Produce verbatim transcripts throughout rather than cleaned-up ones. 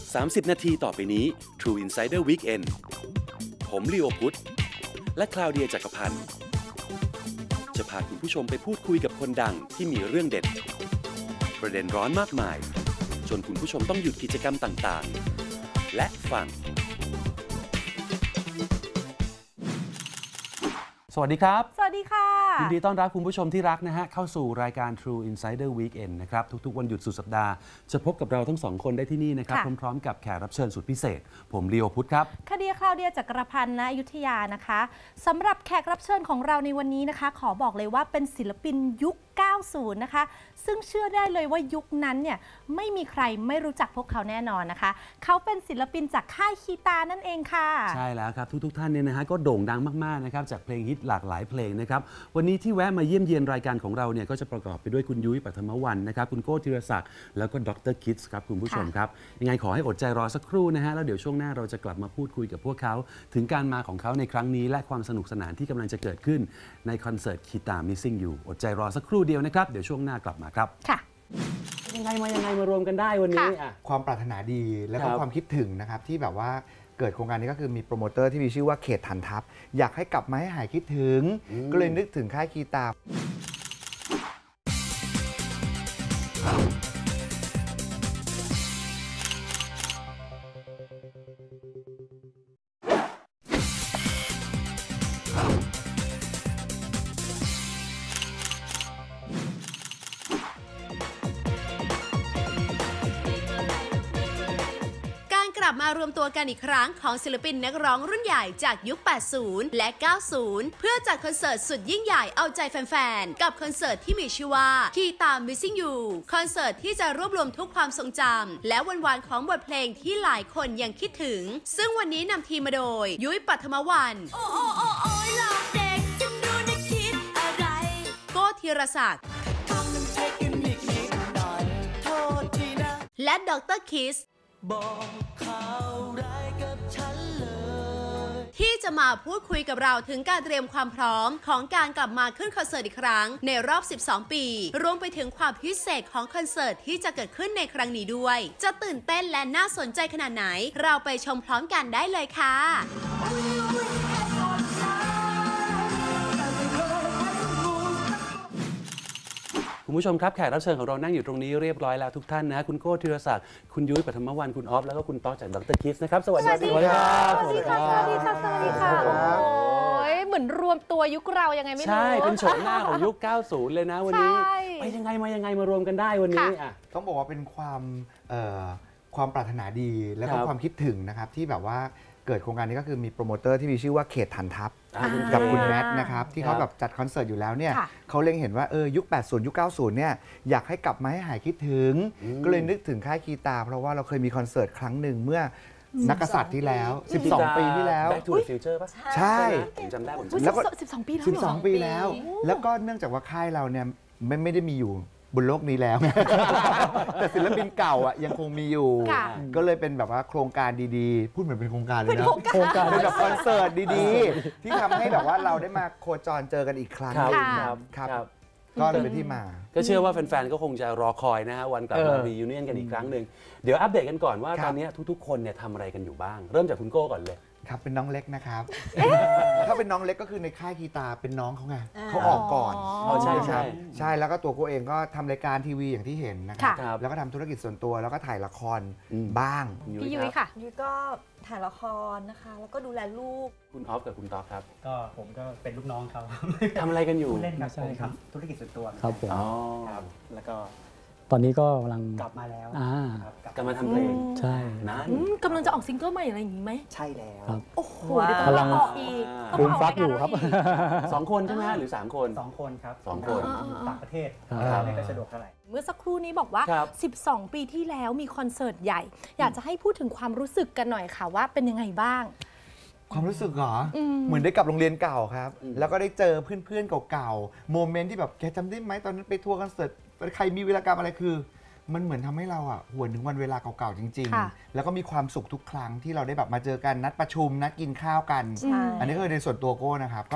สามสิบนาทีต่อไปนี้ True Insider Weekend ผมลีโอพุทธและคลาวเดียจักรพันธ์จะพาคุณผู้ชมไปพูดคุยกับคนดังที่มีเรื่องเด็ดประเด็นร้อนมากมายจนคุณผู้ชมต้องหยุดกิจกรรมต่างๆและฟังสวัสดีครับสวัสดีค่ะยินดีต้อนรับคุณผู้ชมที่รักนะฮะเข้าสู่รายการ True Insider Weekend นะครับทุกๆวันหยุดสุดสัปดาห์จะพบกับเราทั้งสองคนได้ที่นี่นะครับพร้อมๆกับแขกรับเชิญสุดพิเศษผมลีโอพุทธครับคดีคลาวเดียจักรพันธ์ณอยุธยานะคะสำหรับแขกรับเชิญของเราในวันนี้นะคะขอบอกเลยว่าเป็นศิลปินยุคเก้าสิบนะคะซึ่งเชื่อได้เลยว่ายุคนั้นเนี่ยไม่มีใครไม่รู้จักพวกเขาแน่นอนนะคะเขาเป็นศิลปินจากค่ายคีตานั่นเองค่ะใช่แล้วครับทุกๆท่านเนี่ยนะฮะก็โด่งดังมากๆนะครับจากเพลงฮิตหลากหลายเพลงนะครับวันนี้ที่แวะมาเยี่ยมเยียนรายการของเราเนี่ยก็จะประกอบไปด้วยคุณยุ้ยปัทมวรรณนะครับคุณโก้ธีรศักดิ์แล้วก็ดร.คิดส์ครับคุณผู้ชมครับยังไงขอให้อดใจรอสักครู่นะฮะแล้วเดี๋ยวช่วงหน้าเราจะกลับมาพูดคุยกับพวกเขาถึงการมาของเขาในครั้งนี้และความสนุกสนานที่กำลังจะเกิดขึ้นในคอนเสิร์ตคีตา Missing You อดใจรอสักครู่เดียวนะครับเดี๋ยวช่วงหน้ากลับมาครับค่ะยังไงมายังไงมารวมกันได้วันนี้ความปรารถนาดีและก็ความคิดถึงนะครับที่แบบว่าเกิดโครงการนี้ก็คือมีโปรโมเตอร์ที่มีชื่อว่าเขตฐานทัพอยากให้กลับมาให้หายคิดถึงก็เลยนึกถึงค่ายคีตากลับมารวมตัวกันอีกครั้งของศิลปินนักร้องรุ่นใหญ่จากยุค แปดสิบ และ เก้าสิบ เพื่อจัดคอนเสิร์ตสุดยิ่งใหญ่เอาใจแฟนๆ กับคอนเสิร์ตที่มีชื่อว่าคีตา Missing You คอนเสิร์ตที่จะรวบรวมทุกความทรงจำและวันวานของบทเพลงที่หลายคนยังคิดถึงซึ่งวันนี้นำทีมมาโดยยุ้ยปัทมวรรณโอ้โอ้โอ้โอ้หลอกเด็กฉันดูได้คิดอะไรโก้ธีรศักดิ์และดร.คิสบอกข่าวร้ายกับฉันเลยที่จะมาพูดคุยกับเราถึงการเตรียมความพร้อมของการกลับมาขึ้นคอนเสิร์ตอีกครั้งในรอบสิบสองปีรวมไปถึงความพิเศษของคอนเสิร์ตที่จะเกิดขึ้นในครั้งนี้ด้วยจะตื่นเต้นและน่าสนใจขนาดไหนเราไปชมพร้อมกันได้เลยค่ะคุณผู้ชมครับแขกรับเชิญของเรานั่งอยู่ตรงนี้เรียบร้อยแล้วทุกท่านนะคุณโก้ธีรศักดิ์คุณยุ้ยปัทมวรรณคุณออฟแล้วก็คุณต๊อกจากดร.คิสนะครับสวัสดีครับสวัสดีครับสวัสดีค่ะสวัสดีค่ะสวัสดีค่ะโอ้ยเหมือนรวมตัวยุคเรายังไงไม่รู้ใช่เป็นโฉมหน้าของยุคเก้าสิบเลยนะวันนี้ไปยังไงมายังไงมารวมกันได้วันนี้อ่ะต้องบอกว่าเป็นความความปรารถนาดีและก็ความคิดถึงนะครับที่แบบว่าเกิดโครงการนี้ก็คือมีโปรโมเตอร์ที่มีชื่อว่าเขตฐานทัพกับคุณแมทนะครับที่เขาแบบจัดคอนเสิร์ตอยู่แล้วเนี่ยเขาเล็งเห็นว่าเออยุคแปดสิบยุคเก้าสิบเนี่ยอยากให้กลับมาให้หายคิดถึงก็เลยนึกถึงค่ายคีตาเพราะว่าเราเคยมีคอนเสิร์ตครั้งหนึ่งเมื่อนักกษัตริย์ที่แล้วสิบสองปีที่แล้ว Back to the Future ป่ะใช่ผมจำได้ผมจำได้แล้วก็สิบสองปีแล้วสิบสองปีแล้วแล้วก็เนื่องจากว่าค่ายเราเนี่ยไม่ไม่ได้มีอยู่บนโลกนี้แล้วแต่ศิลปินเก่าอ่ะยังคงมีอยู่ก็เลยเป็นแบบว่าโครงการดีๆพูดเหมือนเป็นโครงการเลยนะโครงการเป็นแบบคอนเสิร์ตดีๆที่ทำให้แบบว่าเราได้มาโคจรเจอกันอีกครั้งครับครับก็เลยเป็นที่มาก็เชื่อว่าแฟนๆก็คงจะรอคอยนะฮะวันกลับมารียูเนียนกันอีกครั้งหนึ่งเดี๋ยวอัปเดตกันก่อนว่าตอนนี้ทุกๆคนเนี่ยทำอะไรกันอยู่บ้างเริ่มจากคุณโก้ก่อนเลยครับเป็นน้องเล็กนะครับถ้าเป็นน้องเล็กก็คือในค่ายคีตาเป็นน้องเขาไงเขาออกก่อนใช่ใช่ใช่แล้วก็ตัวกูเองก็ทำรายการทีวีอย่างที่เห็นนะครับแล้วก็ทำธุรกิจส่วนตัวแล้วก็ถ่ายละครบ้างพี่ยุ้ยค่ะยุ้ยก็ถ่ายละครนะคะแล้วก็ดูแลลูกคุณออฟกับคุณต๊อกครับก็ผมก็เป็นลูกน้องเขาทำอะไรกันอยู่เล่นครับผมทำธุรกิจส่วนตัวครับผมครับแล้วก็ตอนนี้ก็กำลังกลับมาแล้วกลับมาทำเพลงใช่นั้นกำลังจะออกซิงเกิลใหม่อะไรอย่างนี้ไหมใช่แล้วโอ้โหกำลังออกอีกฟูมฟักอยู่ครับสองคนใช่ไหมหรือสามคนสองคนครับสองคนต่างประเทศไม่ค่อยสะดวกเท่าไหร่เมื่อสักครู่นี้บอกว่าสิบสองปีที่แล้วมีคอนเสิร์ตใหญ่อยากจะให้พูดถึงความรู้สึกกันหน่อยค่ะว่าเป็นยังไงบ้างความรู้สึกเหรอเหมือนได้กลับโรงเรียนเก่าครับแล้วก็ได้เจอเพื่อนๆเก่าๆโมเมนต์ที่แบบแกจำได้ไหมตอนนั้นไปทัวร์คอนเสิร์ตใครมีวีรกรรมอะไรคือมันเหมือนทำให้เราอ่ะหวนถึงวันเวลาเก่าๆจริงๆแล้วก็มีความสุขทุกครั้งที่เราได้แบบมาเจอกันนัดประชุมนัดกินข้าวกันอันนี้ก็คือในส่วนตัวโก้นะครับก็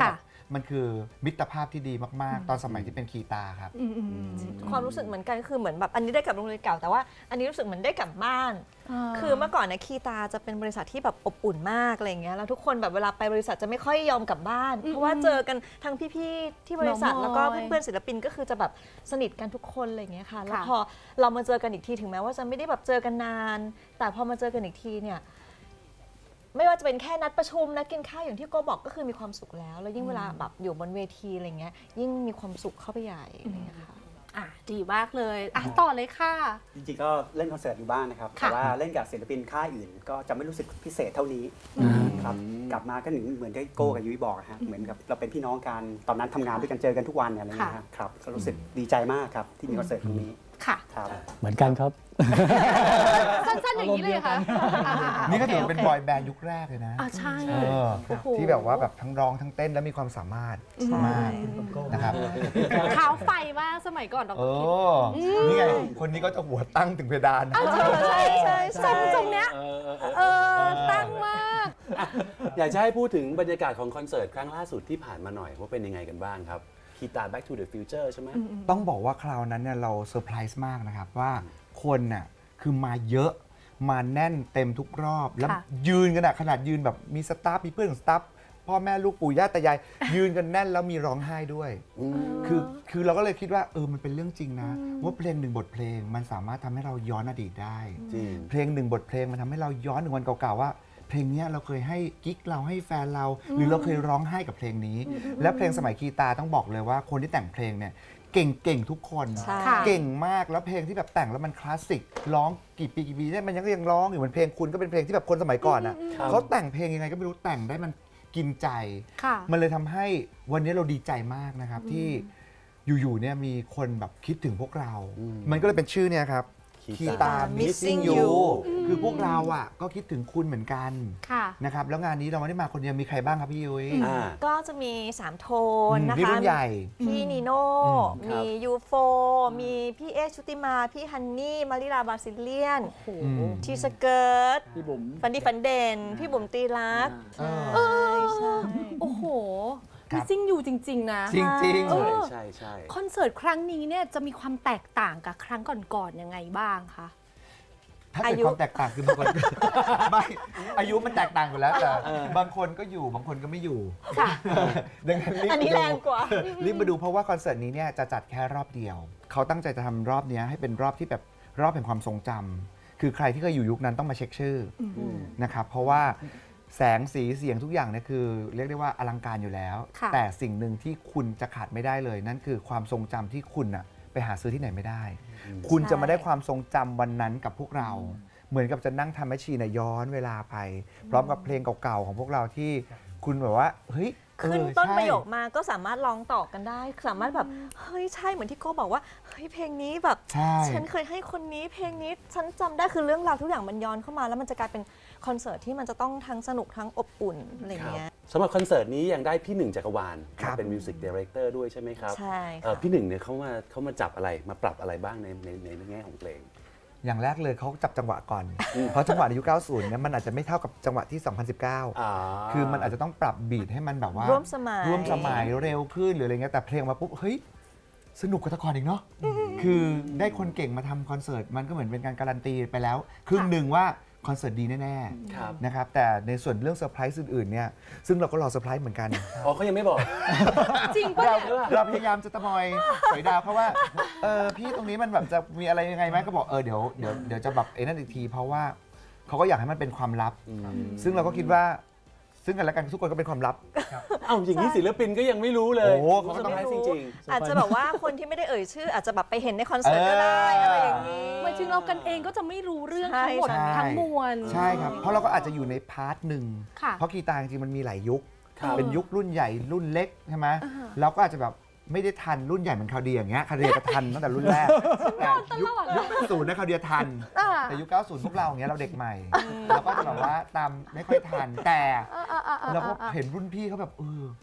มันคือมิตรภาพที่ดีมากๆ ตอนสมัยที่เป็นคีตาครับความรู้สึกเหมือนกันคือเหมือนแบบอันนี้ได้กลับโรงเรียนเก่าแต่ว่าอันนี้รู้สึกเหมือนได้กลับบ้านคือเมื่อก่อนเนี่ยคีตาจะเป็นบริษัทที่แบบอบอุ่นมากอะไรอย่างเงี้ยแล้วทุกคนแบบเวลาไปบริษัทจะไม่ค่อยยอมกลับบ้านเพราะว่าเจอกันทั้งพี่ๆที่บริษัทแล้วก็เพื่อนๆศิลปินก็คือจะแบบสนิทกันทุกคนอะไรอย่างเงี้ยค่ะแล้วพอเรามาเจอกันอีกทีถึงแม้ว่าจะไม่ได้แบบเจอกันนานแต่พอมาเจอกันอีกทีเนี่ยไม่ว่าจะเป็นแค่นัดประชุมนัดกินข้าวอย่างที่โก้บอกก็คือมีความสุขแล้วแล้วยิ่งเวลาแบบอยู่บนเวทีอะไรเงี้ยยิ่งมีความสุขเข้าไปใหญ่อะไรเงี้ยค่ะอ่ะดีมากเลยอ่ะต่อเลยค่ะจริงๆก็เล่นคอนเสิร์ตอยู่บ้างนะครับแต่ว่าเล่นกับศิลปินค่ายอื่นก็จะไม่รู้สึกพิเศษเท่านี้ครับกลับมาก็เหมือนที่โก้กับยุ้ยบอกฮะเหมือนกับเราเป็นพี่น้องกันตอนนั้นทำงานด้วยกันเจอกันทุกวันอะไรอย่างเงี้ยครับก็รู้สึกดีใจมากครับที่มีคอนเสิร์ตครั้งนี้ค่ะครับเหมือนกันครับสั้นๆอย่างนี้เลยค่ะนี่ก็ถือเป็นบอยแบนด์ยุคแรกเลยนะอ่าใช่ที่แบบว่าแบบทั้งร้องทั้งเต้นและมีความสามารถมากนะครับขาวไฟมากสมัยก่อนดร.คิดนี่ไงคนนี้ก็จะหัวตั้งถึงเพดานใช่ใช่ใช่ทรงทรงเนี้ยเออตั้งมากอยากจะให้พูดถึงบรรยากาศของคอนเสิร์ตครั้งล่าสุดที่ผ่านมาหน่อยว่าเป็นยังไงกันบ้างครับคีตา Back to the Future ใช่ไหมต้องบอกว่าคราวนั้นเนี่ยเราเซอร์ไพรส์มากนะครับว่าคนน่ะคือมาเยอะมาแน่นเต็มทุกรอบแล้วยืนกันอะขนาดยืนแบบมีสตาฟมีเพื่อนของสตาฟพ่อแม่ลูกปู่ย่าตายายยืนกันแน่นแล้วมีร้องไห้ด้วยคือคือเราก็เลยคิดว่าเออมันเป็นเรื่องจริงนะว่าเพลงหนึ่งบทเพลงมันสามารถทำให้เราย้อนอดีตได้เพลงหนึ่งบทเพลงมันทำให้เราย้อนถึงวันเก่าๆว่าเพลงนี้เราเคยให้กิ๊กเราให้แฟนเราหรือเราเคยร้องไห้กับเพลงนี้และเพลงสมัยคีตาต้องบอกเลยว่าคนที่แต่งเพลงเนี่ยเก่งๆทุกคนเก่งมากแล้วเพลงที่แบบแต่งแล้วมันคลาสสิกร้องกี่ปีกี่ปีเนี่ยมันยังยังร้องอยู่เหมือนเพลงคุณก็เป็นเพลงที่แบบคนสมัยก่อนอ่ะเขาแต่งเพลงยังไงก็ไม่รู้แต่งได้มันกินใจมันเลยทำให้วันนี้เราดีใจมากนะครับที่อยู่ๆเนี่ยมีคนแบบคิดถึงพวกเรามันก็เลยเป็นชื่อเนี่ยครับคีตา Missing You คือพวกเราอ่ะก็คิดถึงคุณเหมือนกันนะครับแล้วงานนี้เราไม่ได้มาคนเดียวมีใครบ้างครับพี่ยุ้ยก็จะมีสามโทนนะคะนี่รุ่นใหญ่พี่นีโน่มียูโฟมีพี่เอชุติมาพี่ฮันนี่มาริลาบาซิเลียนทีสเกิร์ตพี่บุ๋มฟันดีฟันเด่นพี่บุ๋มตีรักเออใช่โอ้โหมิสซิ่งอยู่จริงๆนะจริงๆใช่ใช่คอนเสิร์ตครั้งนี้เนี่ยจะมีความแตกต่างกับครั้งก่อนๆยังไงบ้างคะถ้าเกิดความแตกต่างคือบางคนไม่อายุมันแตกต่างอยู่แล้วแต่บางคนก็อยู่บางคนก็ไม่อยู่ดังนั้นรีบอันนี้แรงกว่ารีบมาดูเพราะว่าคอนเสิร์ตนี้เนี่ยจะจัดแค่รอบเดียวเขาตั้งใจจะทำรอบนี้ให้เป็นรอบที่แบบรอบแห่งความทรงจำคือใครที่เคยอยู่ยุคนั้นต้องมาเช็คชื่อนะครับเพราะว่าแสงสีเสียงทุกอย่างเนี่ยคือเรียกได้ว่าอลังการอยู่แล้วแต่สิ่งหนึ่งที่คุณจะขาดไม่ได้เลยนั่นคือความทรงจำที่คุณอะไปหาซื้อที่ไหนไม่ได้คุณจะมาได้ความทรงจำวันนั้นกับพวกเราเหมือนกับจะนั่งทำแมชชีนย้อนเวลาไปพร้อมกับเพลงเก่าๆของพวกเราที่คุณแบบว่าเฮ้ยขึ้นต้นประโยคมาก็สามารถร้องต่อกันได้สามารถแบบเฮ้ยใช่เหมือนที่โก้บอกว่าเฮ้ยเพลงนี้แบบฉันเคยให้คนนี้เพลงนี้ฉันจำได้คือเรื่องราวทุกอย่างมันย้อนเข้ามาแล้วมันจะกลายเป็นคอนเสิร์ตที่มันจะต้องทั้งสนุกทั้งอบอุ่นอะไรเงี้ยสำหรับคอนเสิร์ตนี้ยังได้พี่หนึ่งจักรวาลเป็นมิวสิกดีเรคเตอร์ด้วยใช่ไหมครับใช่พี่หนึ่งเนี่ยเขามาเขามาจับอะไรมาปรับอะไรบ้างในในในแง่ของเพลงอย่างแรกเลยเขาจับจังหวะก่อนเพราะจังหวะในยุคเก้าสิบเนี่ยมันอาจจะไม่เท่ากับจังหวะที่สองพันสิบเก้าคือมันอาจจะต้องปรับบีทให้มันแบบว่าร่วมสมัยร่วมสมัยเร็วขึ้นหรืออะไรเงี้ยแต่เพลงมาปุ๊บเฮ้ยสนุกกว่าแต่ก่อนอีกเนาะคือได้คนเก่งมาทำคอนเสิร์ตมันก็เหมือนเป็นการการันตีไปแล้วครึ่งหนึ่งว่าคอนเสิร์ตดีแน่ๆนะครับแต่ในส่วนเรื่องเซอร์ไพรส์อื่นๆเนี่ยซึ่งเราก็รอเซอร์ไพรส์เหมือนกันอ๋อเขายังไม่บอกจริงปะเราพยายามจะตะมอยสวยดาวเพราะว่าเออพี่ตรงนี้มันแบบจะมีอะไรยังไงไหมก็บอกเออเดี๋ยวเดี๋ยวเดี๋ยวจะแบบเอ็นนั่นอีกทีเพราะว่าเขาก็อยากให้มันเป็นความลับซึ่งเราก็คิดว่าซึ่งกันและกันทุกคนก็เป็นความลับเอ้าอย่างนี้ศิลปินก็ยังไม่รู้เลยโอ้เขาต้องให้จริงๆอาจจะแบบว่าคนที่ไม่ได้เอ่ยชื่ออาจจะแบบไปเห็นในคอนเสิร์ตก็ได้อะไรอย่างนี้หมายถึงเรากันเองก็จะไม่รู้เรื่องทั้งหมดทั้งมวลใช่ครับเพราะเราก็อาจจะอยู่ในพาร์ทหนึ่งเพราะกีตาร์จริงๆมันมีหลายยุคเป็นยุครุ่นใหญ่รุ่นเล็กใช่ไหมเราก็อาจจะแบบไม่ได้ทันรุ่นใหญ่เหมือนคาวเดียอย่างเงี้ยคาวเดียก็ทันตั้งแต่รุ่นแรกแต่ยุคยุคศูนย์นะคาวเดียทันแต่ยุคเก้าสิบพวกเราอย่างเงี้ยเราเด็กใหม่เราก็จะแบบว่าตามไม่ค่อยทันแต่เราก็เห็นรุ่นพี่เขาแบบเออ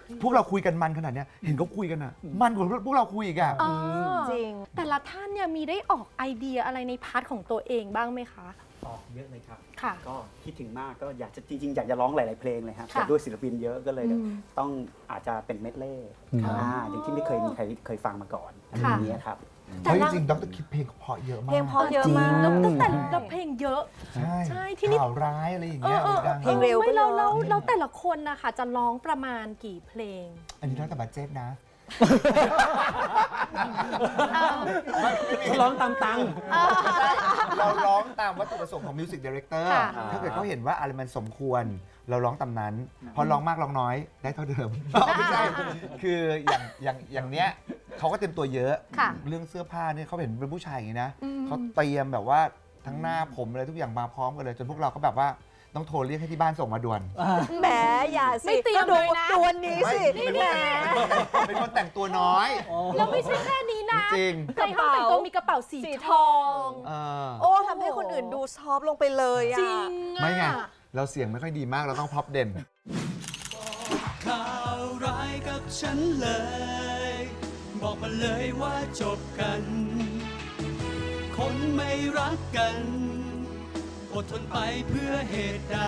พวกเราคุยกันมันขนาดเนี้ยเห็นเขาคุยกันอะมันกว่าพวกเราคุยอีกอะเออจริงแต่ละท่านเนี่ยมีได้ออกไอเดียอะไรในพาร์ทของตัวเองบ้างไหมคะออกเยอะเลยครับค่ะก็คิดถึงมากก็อยากจะจริงๆ อยากจะร้องหลายๆเพลงเลยฮะค่ะแต่ด้วยศิลปินเยอะก็เลยอืมต้องอาจจะเป็นเมดเล่อืมอ่าอย่างที่ไม่เคยมีใครเคยฟังมาก่อนอะไรค่ะอย่างเงี้ยครับแต่เฮ้ยละจริงๆดรคิดเพลงเพราะเยอะมากเพลงเพราะเยอะมากแล้วตั้งแต่ละเพลงเยอะใช่ใช่ที่นี่ข่าวร้ายอะไรอย่างเอเงี้อย เออดังเพลงเร็วก็ไม่เยอะเราเราเราแต่ละคนนะคะจะร้องประมาณกี่เพลงอันนี้แล้วแต่บัดเจ็ตนะร้องตามตังค์เราร้องตามวัตถุประสงค์ของมิวสิกดีเรคเตอร์ค่ะถ้าเกิดเขาเห็นว่าอะไรมันสมควร เราร้องตามนั้น พอร้องมากร้องน้อยได้เท่าเดิม ไม่ใช่ คืออย่างอย่างอย่างเนี้ยเขาก็เตรียมตัวเยอะค่ะเรื่องเสื้อผ้าเนี่ยเขาเห็นเป็นผู้ชายอย่างนี้นะอืมเขาเตรียมแบบว่าทั้งหน้าผมอะไรทุกอย่างมาพร้อมกันเลย จนพวกเราก็แบบว่าต้องโทรเรียกให้ที่บ้านส่งมาด่วนแหมอย่าสิไม่เตรียมก็ดูเลยนะดวนนี้สิไม่แหมเป็นคนแต่งตัวน้อยแล้วไม่ใช่แค่นี้นะจริงในห้องแต่งตัวมีกระเป๋าสีสีททออง งเออโอ้ทำให้คนอื่นดูซอฟต์ลงไปเลยอะจริงอะไม่ไง เราเสียงไม่ค่อยดีมากเราต้องพร็อพเด่นข่าวร้ายกับฉันเลย บอกมาเลยว่าจบกัน คนไม่รักกัน อดทนไปเพื่อเหตุใด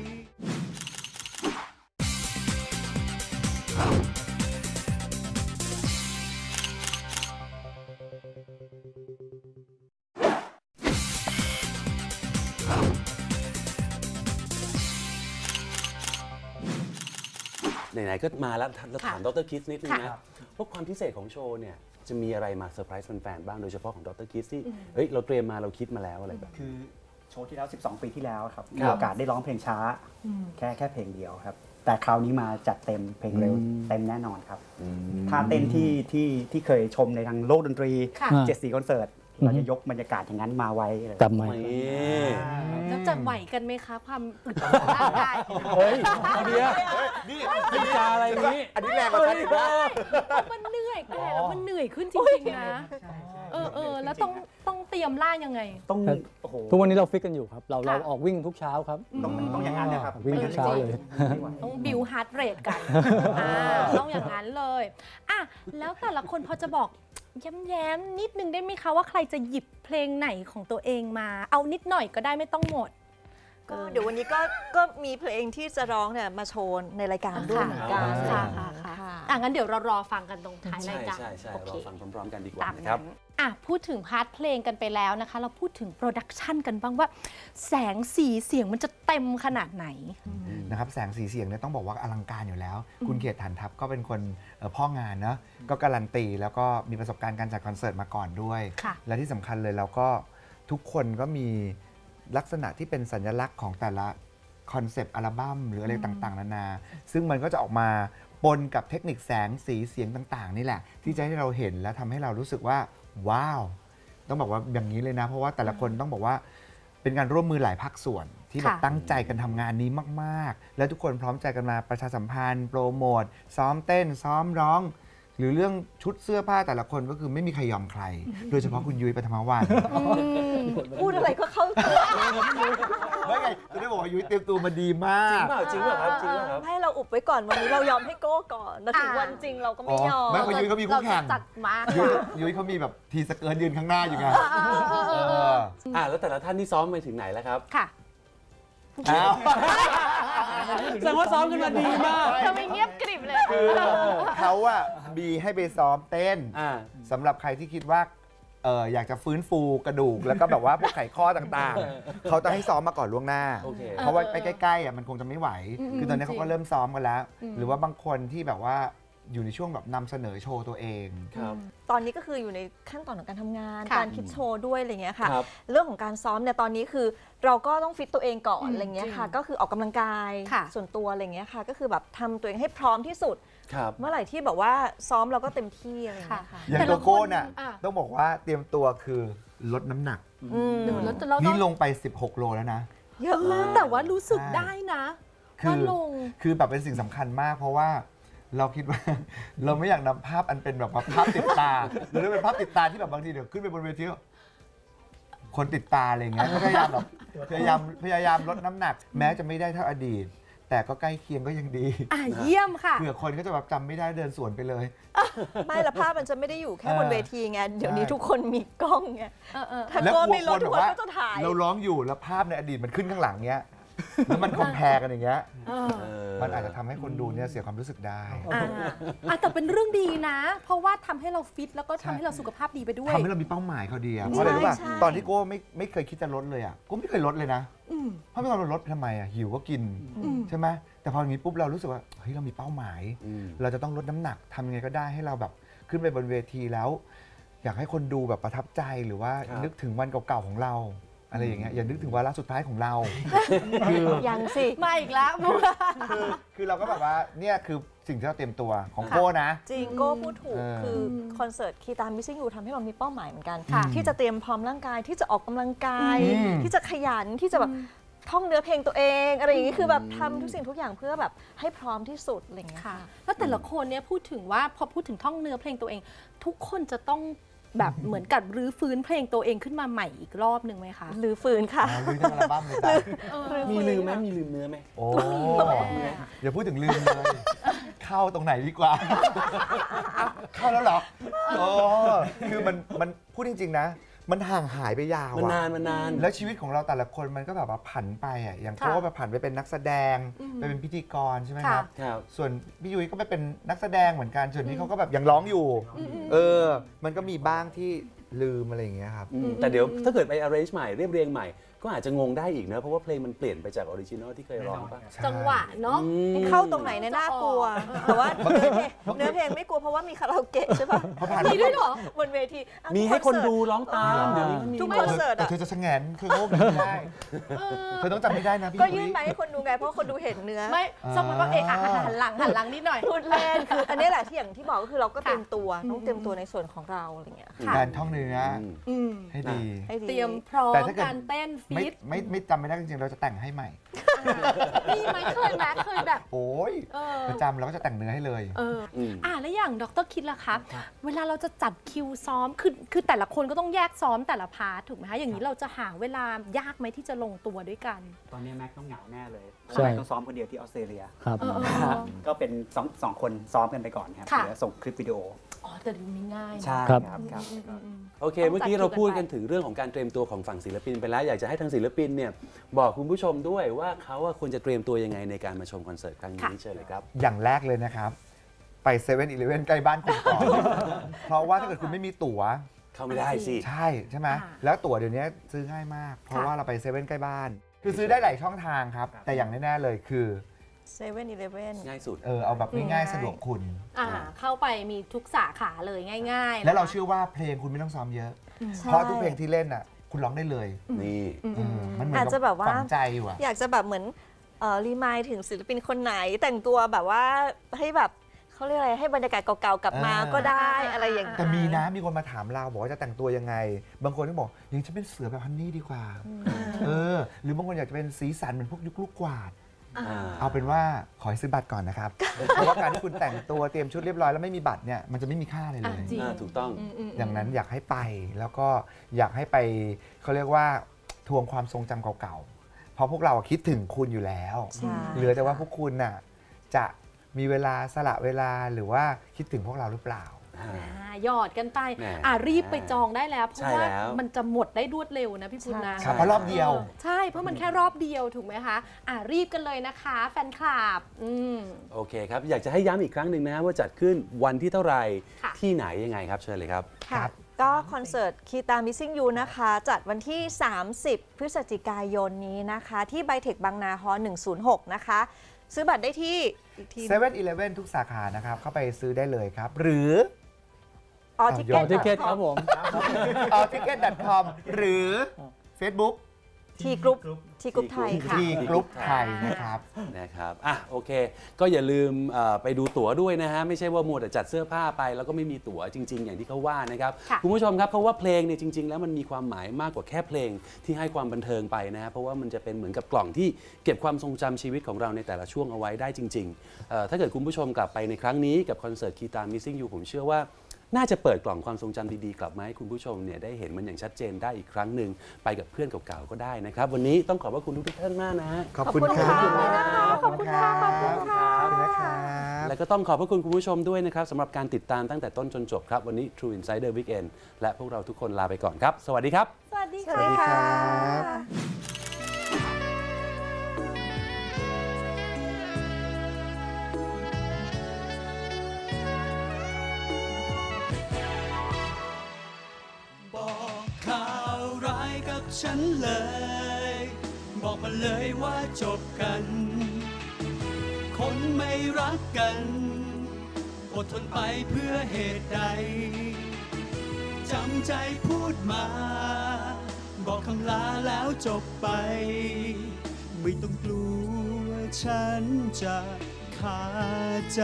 ไหนๆก็มาแล้วเราถามดรคิสนิดนึงค่ะนะว่าความพิเศษของโชว์เนี่ยจะมีอะไรมาเซอร์ไพรส์แฟนๆบ้างโดยเฉพาะของดรคิสที่เฮ้ยเราเตรียมมาเราคิดมาแล้วอะไรแบบคือโชว์ที่แล้ว สิบสอง ปีที่แล้วครับครับมีโอกาสได้ร้องเพลงช้า แค่แค่เพลงเดียวครับ แต่คราวนี้มาจัดเต็มเพลงเร็วอืมเต็มแน่นอนครับท่าเต้นที่ที่ที่เคยชมในทางโลกดนตรีค่ะเจ็ดสีคอนเสิร์ตเราจะยกบรรยากาศอย่างนั้นมาไว้เลยจำไหมนี่แล้วจะไหวกันไหมคะ ความอึดอัดของร่างกายเฮ้ยเอาเดียวนี่กินจาอะไรนี้อันนี้แรงกว่าฉันอีกนะมันเหนื่อยแก่แล้วมันเหนื่อยขึ้นจริงๆนะเออเออแล้วต้องต้องเตรียมร่างยังไงต้องครับโอ้โหทุกวันนี้เราฟิตกันอยู่ครับ เราค่ะเราออกวิ่งทุกเช้าครับต้องต้องอย่างนั้นนะครับวิ่งทุกเช้าเลยไม่ไหวต้องบิวฮาร์ดเรทกันอ่าต้องอย่างนั้นเลยอ่ะแล้วแต่ละคนพอจะบอกแย้มๆนิดนึงได้ไหมคะว่าใครจะหยิบเพลงไหนของตัวเองมา เอานิดหน่อยก็ได้ไม่ต้องหมดก็เดี๋ยววันนี้ก็ก็มีเพลงที่จะร้องเนี่ยมาโชว์ในรายการด้วยเหมือนกันค่ะค่ะค่ะค่ะอ่ะงั้นเดี๋ยวเรารอฟังกันตรงท้ายใช่รายการใช่ใช่โอเคเราฟังพร้อมๆกันดีกว่าตามนะครับนั้นอ่ะพูดถึงพาร์ทเพลงกันไปแล้วนะคะ เราพูดถึงโปรดักชันกันบ้างว่า แสงสีเสียงมันจะเต็มขนาดไหนนะครับแสงสีเสียงเนี่ยต้องบอกว่าอลังการอยู่แล้ว คุณเขตฐานทัพก็เป็นคนเอ่อพ่องานเนาะก็การันตีแล้วก็มีประสบการณ์การจัดคอนเสิร์ตมาก่อนด้วยค่ะและที่สำคัญเลยเราก็ทุกคนก็มีลักษณะที่เป็นสัญลักษณ์ของแต่ละคอนเซปต์อัลบั้มหรืออะไรต่างๆ นานา ซึ่งมันก็จะออกมาปนกับเทคนิคแสงสีเสียงต่างๆ นี่แหละ ที่จะให้เราเห็นและทำให้เรารู้สึกว่าว้าว ต้องบอกว่าอย่างนี้เลยนะ เพราะว่าแต่ละคนต้องบอกว่าเป็นการร่วมมือหลายภาคส่วน ที่แบบค่ะตั้งใจกันทำงานนี้มากๆ และทุกคนพร้อมใจกันมาประชาสัมพันธ์โปรโมทซ้อมเต้น ซ้อมร้อง หรือเรื่องชุดเสื้อผ้าแต่ละคนก็คือไม่มีใครยอมใคร โดยเฉพาะคุณยุ้ยปฐมวรรณพูดอะไรก็เข้าตัวไม่ไงจะได้บอกว่ายุ้ยเตรียมตัวมาดีมาจริงกเปล่าจริงเปล่าครับจริงเปล่าครับให้เราอุบไว้ก่อนวันนี้เรายอมให้โก้ก่อนแล้วถึงอ่าวันจริงเราก็ไม่ยอมไม่ ยุ้ยเขามีคู่แข่งเราจะจัดมายุ้ยยุ้ยเขามีแบบทีสเกิร์ตยืนข้างหน้าอยู่ไงเอออ่ะแล้วแต่ละท่านที่ซ้อมไปถึงไหนแล้วครับค่ะอ้าวแสดงว่าซ้อมกันมาดีมากทำไมเงียบกริบเลยคือเขาอะมีให้ไปซ้อมเต้นอ่าสำหรับใครที่คิดว่าเอออยากจะฟื้นฟูกระดูก แล้วก็แบบว่าพวกไขข้อต่างๆ เขาจะให้ซ้อมมาก่อนล่วงหน้าโอเคเพราะว่าไปใกล้ๆอะมันคงจะไม่ไหวอืมคือตอนนี้เขาก็เริ่มซ้อมกันแล้วอืมหรือว่าบางคนที่แบบว่าอยู่ในช่วงแบบนำเสนอโชว์ตัวเองครับตอนนี้ก็คืออยู่ในขั้นตอนของการทำงานค่ะการคิดโชว์ด้วยอะไรเงี้ยค่ะครับเรื่องของการซ้อมเนี่ยตอนนี้คือเราก็ต้องฟิตตัวเองก่อนอืมอะไรเงี้ยค่ะจริงก็คือออกกำลังกายค่ะส่วนตัวอะไรเงี้ยค่ะ ก็คือแบบทำตัวเองให้พร้อมที่สุดครับเมื่อไหร่ที่แบบว่าซ้อมเราก็เต็มที่อะไรเงี้ยค่ะอย่างแต่โกละโก้คนน่ะอ่ะต้องบอกว่าเตรียมตัวคือลดน้ำหนักอืมเดี๋ยวเราเราต้นี่องลงไปสิบหกโลแล้วนะเยอะมากแต่ว่ารู้สึกใช่ได้นะคืว่าอลงคือแบบเป็นสิ่งสำคัญมาก เพราะว่าเราคิดว่า เราไม่อยากนำภาพอันเป็นแบบว่าภาพติดตา หรือเป็นภาพติดตาที่แบบบางทีเดี๋ยวขึ้นไปบนเวทีแล้วคนติดตาอะไรอย่างเงี้ยก็พยายามแบบพยายามพยายามลดน้ำหนัก แม้จะไม่ได้เท่าอดีต แแต่ก็ใกล้เคียงก็ยังดีอ่ะเยี่ยมค่ะเผื่อคนก็จะแบบจำไม่ได้เดินสวนไปเลยไม่ละภาพมันจะไม่ได้อยู่แค่เออบนเวทีไงเดี๋ยวนี้ใช่ทุกคนมีกล้องไงเออเออถ้าแล้วโก้กลัวไม่ลคดนทุแบกบคนว่าก็จะถ่ายเราร้องอยู่แล้วภาพในอดีตมันขึ้นข้างหลังเนี้ยแล้วมันคอมแพร์กันอย่างเงี้ยเออมันอาจจะทำให้คนดูเนี่ยเสียความรู้สึกได้อ่ะอ่ะแต่เป็นเรื่องดีนะ เพราะว่าทำให้เราฟิตแล้วก็ใช่ทำให้เราสุขภาพดีไปด้วยทำให้เรามีเป้าหมายเขาดีอะเพราะอะไรรู้ป่ะใช่ตอนที่โก้ไม่ไม่เคยคิดจะลดเลยอะโก้ไม่เคยลดเลยนะอืมเพราะไม่เราลดทำไมอะหิวก็กินอืมใช่ไหมแต่พออย่างนี้ปุ๊บเรารู้สึกว่าเฮ้ยเรามีเป้าหมายอืมเราจะต้องลดน้ำหนักทำยังไงก็ได้ให้เราแบบขึ้นไปบนเวทีแล้ว อยากให้คนดูแบบประทับใจหรือว่าครับนึกถึงวันเก่าๆของเรา อะไรอย่างเงี้ยอย่านึกถึงวาระสุดท้ายของเรา คือยังสิมาอีกแล้วคือคือเราก็แบบว่าเนี่ยคือสิ่งที่เราเตรียมตัวของโก้นะจริงโก้พูดถูกเออคือคอนเสิร์ตคีตามิสซิ่งยูทำให้เรามีเป้าหมายเหมือนกันค่ะที่จะเตรียมพร้อมร่างกายที่จะออกกำลังกายอืมที่จะขยันที่จะแบบท่องเนื้อเพลงตัวเองอะไรอย่างนี้คือแบบทำทุกสิ่งทุกอย่างเพื่อแบบให้พร้อมที่สุดอะไรอย่างเงี้ยค่ะค่ะแล้วแต่ละคนเนี่ยพูดถึงว่าพอพูดถึงท่องเนื้อเพลงตัวเอง ทุกคนจะต้องแบบเหมือนกับรื้อฟื้นเพลงตัวเองขึ้นมาใหม่อีกรอบหนึ่งไหมคะหรือฝืนค่ะอ่าลืมทั้งอัลบั้มเลยจ้ะมีลืมไหมมีลืมเนื้อไหมโอ้อย่าพูดถึงลืมเลย เข้าตรงไหนดีกว่า เข้าแล้วเหรอโอ้คือมันมันพูดจริง ๆ นะ มันห่างหายไปยาวมันอะนานมันนานแล้วชีวิตของเราแต่ละคนมันก็แบบว่าผันไปอ่ะอย่างโก้แบบผันไปเป็นนักแสดงไปเป็นพิธีกรใช่ไหมครับครับส่วนพี่ยุ้ยก็ไปเป็นนักแสดงเหมือนกันส่วนนี้เขาก็แบบยังร้องอยู่ เออ มันก็มีบ้างที่ลืมอะไรอย่างเงี้ยครับอืมแต่เดี๋ยวถ้าเกิดไป arrange ใหม่เรียบเรียงใหม่ ก็อาจจะงงได้อีกนะเพราะว่าเพลงมันเปลี่ยนไปจากออริจินอลที่เคยร้องป่ะจังหวะเนาะเข้าตรงไหนเนี่ยน่ากลัว แต่ว่าเนื้อเพลงเนื้อเพลงไม่กลัวเพราะว่ามีคาราโอเกะใช่ป่ะเพราะผ่านมีด้วยเหรอบนเวทีอ่ะมีให้คนดูร้องตามเออเดี๋ยวนี้ก็มีทุกหมคดอนเสิร์ตแต่อะเธอจะสแงนคือโง่ไม่ได้ เธอต้องจำไม่ได้นะพี่ก็ยุ้ยื่นยไปให้คนดูไงเพราะคนดูเห็นเนื้อไม่สมมติว่าเอะอะอะหันหลังหันหลังนิดหน่อยพูดเล่นคืออันนี้แหละที่อย่างที่บอกก็คือเราก็เตรียมตัวต้องเตรียมตัวในส่วนของเราอะไรเงี้ยค่ะการท่องเนื้ออืมให้ดีให้ดีเตรียมพร้อมแต่ถ้าเกิดการเต้นไม่ฟิตไม่ไม่จำไม่ได้จริงๆเราจะแต่งให้ใหม่มีไหมเคยไหมเคยแบบโอ้ยเออประจำเราก็จะแต่งเนื้อให้เลยเอออืมอ่าแล้วอย่างดรคิดล่ะคะ เวลาเราจะจัดคิวซ้อม คือคือแต่ละคนก็ต้องแยกซ้อมแต่ละพาร์ทถูกไหมคะ อย่างนี้เราจะหาเวลายากไหมที่จะลงตัวด้วยกันตอนนี้แม็กต้องเหงาแน่เลยใช่แม็กต้องซ้อมคนเดียวที่ออสเตรเลียครับเออเออครับก็เป็นสองสองคนซ้อมกันไปก่อนครับค่ะเดี๋ยวส่งคลิปวิดีโออ๋อแต่ดูไม่ง่ายนะใช่ครับครับครับอืมอืมอืมโอเคต้องเมื่อกี้จัดคิวเราพูดกันไปกันถึงเรื่องของการเตรียมตัวของฝั่งศิลปินไปแล้ว อยากจะให้ทางศิลปินเนี่ยบอกคุณผู้ชมด้วยว่าเขาอะควรจะเตรียมตัวยังไงในการมาชมคอนเสิร์ตครั้งนี้เชิญเลยครับอย่างแรกเลยนะครับ ไปเซเว่นอีเลฟเว่นใกล้บ้านคุณก่อน เพราะว่าถ้าเกิดคุณไม่มีตั๋วเข้าไม่ได้สิใช่ใช่ไหมค่ะแล้วตั๋วเดี๋ยวนี้ซื้อง่ายมาก เพราะค่ะว่าเราไปเซเว่นใกล้บ้าน คือซื้อได้หลายช่องทางครับ แต่อย่างแน่ๆเลยคือเซเว่นอีเลฟเว่นง่ายสุดเออเอาแบบง่ายๆสะดวกคุณอ่าเข้าไปมีทุกสาขาเลยง่ายๆนะคะแล้วเราเชื่อว่าเพลงคุณไม่ต้องซ้อมเยอะ เพราะทุกเพลงที่เล่นอ่ะคุณร้องได้เลยนี่เออมันเหมือนอาจจะแบบว่าฝังใจอยู่อะอยากจะแบบเหมือนเอ่อรีมายถึงศิลปินคนไหนแต่งตัวแบบว่าให้แบบเขาเรียกอะไรให้บรรยากาศเก่าๆกลับมาก็ได้อะไรอย่างเงี้ยแต่มีนะมีคนมาถามเราบอกว่าจะแต่งตัวยังไง บางคนก็บอกยังจะเป็นเสือแบบฮันนี่ดีกว่าเออหรือบางคนอยากจะเป็นสีสันเหมือนพวกยุคลูกกวาด เอาเป็นว่าขอให้ซื้อบัตรก่อนนะครับ เพราะว่าการที่คุณแต่งตัวเตรียมชุดเรียบร้อยแล้วไม่มีบัตรเนี่ยมันจะไม่มีค่าอะไรเลยอ่ะจริงอ่าถูกต้องอย่างนั้นอยากให้ไปแล้วก็อยากให้ไปเขาเรียกว่าทวงความทรงจำเก่าๆ เพราะพวกเราคิดถึงคุณอยู่แล้วใช่เหลือแต่ว่าพวกคุณน่ะจะมีเวลาสละเวลาหรือว่าคิดถึงพวกเราหรือเปล่าอ่าหยอดกันไปแหมอ่ารีบไปจองได้แล้ว เพราะใช่ว่าแล้วมันจะหมดได้รวดเร็วนะพี่ปุณนะครับเพราะรอบเดียวใช่เพราะมันแค่รอบเดียวถูกไหมคะอ่ารีบกันเลยนะคะแฟนคลับอืมโอเคครับ อยากจะให้ย้ำอีกครั้งหนึ่งนะว่าจัดขึ้นวันที่เท่าไหร่ค่ะที่ไหนยังไงครับเชิญเลยครับครับก็คอนเสิร์ตคีตามิสซิ่งยูนะคะ จัดวันที่ สามสิบ พฤศจิกายนนี้นะคะ ที่ไบเทคบางนาฮอลล์หนึ่งศูนย์หกนะคะ ซื้อบัตรได้ที่อีกทีเซเว่นอีเลฟเว่นทุกสาขานะครับ เข้าไปซื้อได้เลยครับ หรือออทิเก็อตอทิเก็ตครับผมออทิเก็ต ดอท คอม หรือ Facebook ทีกรุ๊ปทีกรุ๊ปไทยค่ะที่กรุ๊ปไทยนะครับนะครับอ่ะโอเค ก็อย่าลืมเอ่อไปดูตั๋วด้วยนะฮะ ไม่ใช่ว่ามัวแต่จัดเสื้อผ้าไปแล้วก็ไม่มีตั๋วจริง ๆ อย่างที่เขาว่านะครับค่ะคุณผู้ชมครับเพราะว่าเพลงเนี่ยจริง ๆ แล้วมันมีความหมายมากกว่าแค่เพลงที่ให้ความบันเทิงไปนะฮะเพราะว่ามันจะเป็นเหมือนกับกล่องที่เก็บความทรงจำชีวิตของเราในแต่ละช่วงเอาไว้ได้จริงๆเอ่อถ้าเกิดคุณผู้ชมกลับไปในครั้งนี้กับคอนเสิร์ตคีตา Missing You ผมเชื่อว่าน่าจะเปิดกล่องความทรงจำดีๆกลับมาให้คุณผู้ชมเนี่ยได้เห็นมันอย่างชัดเจนได้อีกครั้งหนึ่งไปกับเพื่อนเก่าๆก็ได้นะครับวันนี้ต้องขอบพระคุณทุกท่านมากนะฮะขอบคุณครับขอบคุณค่ะขอบคุณค่ะขอบคุณนะครับและก็ต้องขอบพระคุณคุณผู้ชมด้วยนะครับสำหรับการติดตามตั้งแต่ต้นจนจบครับวันนี้ True Insider Weekend และพวกเราทุกคนลาไปก่อนครับสวัสดีครับสวัสดีสวัสดีค่ะค่ะบอกข่าวร้ายกับฉันเลย บอกมาเลยว่าจบกัน คนไม่รักกัน อดทนไปเพื่อเหตุใด จำใจพูดมา บอกคำลาแล้วจบไป ไม่ต้องกลัวฉันจะขาดใจ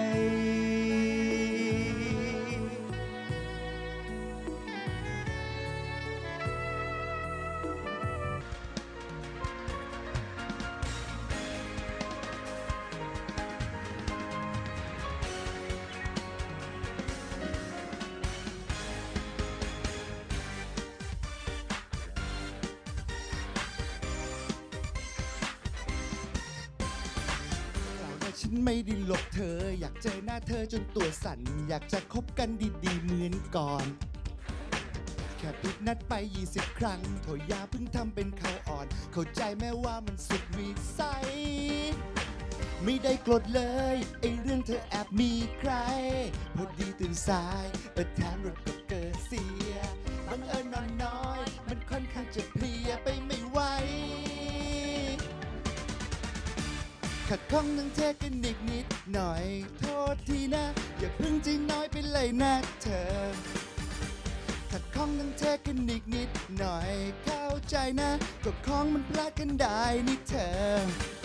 ฉันไม่ได้หลบเธออยากเจอหน้าเธอจนตัวสั่นอยากจะคบกันดีๆเหมือนก่อนแค่ผิดนัดไปยี่สิบครั้งโถอย่าเพิ่งทำเป็นเขาอ่อนเข้าใจแม้ว่ามันสุดวิสัยไม่ได้โกรธเลยไอ้เรื่องเธอแอบมีใครพอดีตื่นสายเออแถมรถก็เกิดเสียบังเอิญนอนน้อยมันค่อนข้างจะเพลียไปไม่ไหวขัดข้องทั้งเทกันนิดนิดหน่อยโทษทีนะอย่าเพิ่งใจน้อยไปเลยนะเธอขัดข้องทั้งเทกันนิดนิดหน่อยเข้าใจนะก็ข้องมันพลาดกันได้นี่เธอ